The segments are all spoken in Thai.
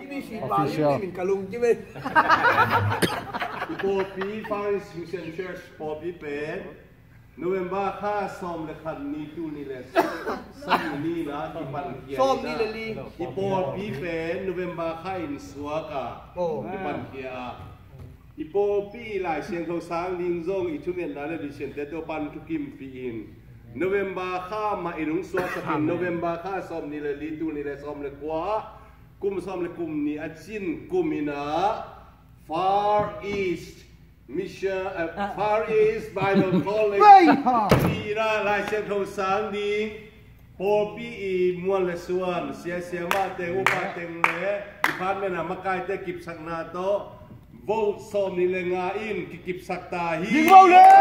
official. Popi Paris Mission Church Popi Pen November ค่าซอมเลยคันนี้ตู้นี่แหละซ่อมนี่นะที่ปันเกียร์ซ่อมนี่เลยที่โปปีเป็นโนเวมบาค่าอินสวากะที่ปันเกียร์ที่โปปีหลายเสียงเขาสร้างลิงซงอีทุเรียนนั่นเลยดิเชนเตตัวปันทุกิมปีอินโนเวมบาค่ามาอินุงสวาสกินโนเวมบาค่าซ่อมนี่เลยลีตู้นี่เลยซ่อมเลยกว่ากุมซ่อมเลยกุมนี่อาจินกุมินะ Far East Mission Far East Bible College ที่น่าลายเสียงเขาสร้างดีโปปีมวลละส่วนเสียมาเตงอุปาเตงเล่ที่ผ่านมานะมาไกลแต่กิบสักนาโตโวลซอมนี่เลยงาอินกิบสักตาฮียิงโวลเลย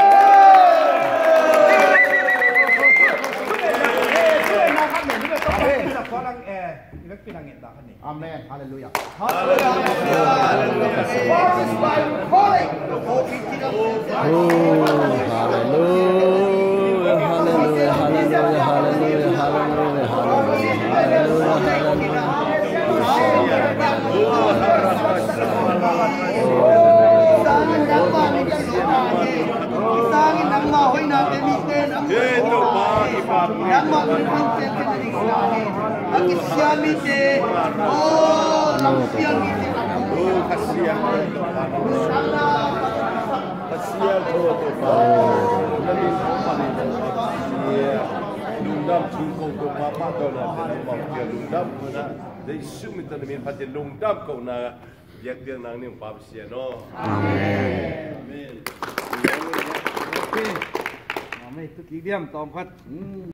อาเมนฮาเลลูยาฮาเลลูยาฮาเลลูยาโอ้ฮาเลลูยาฮาเลลูยาฮาเลลูยาฮาเลลูยาฮาเลลูยาฮาเลลูยาฮาเลลูยาฮาเลลูยา Lungdam chungkong ko mama ko na tinamang kaya lungdam ko na dahil sumita namin pati lungdam ko na biyak din nang niyong papasya no Amen Amen Amen ไม่ตุกอีเดียมตอมพัด